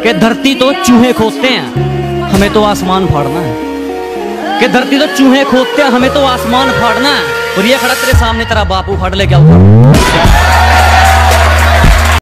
कि धरती तो चूहे खोदते हैं, हमें तो आसमान फाड़ना है। कि धरती तो चूहे खोदते हैं, हमें तो आसमान फाड़ना है। और ये खड़ा तेरे सामने तेरा बापू फाड़ ले क्या हुआ?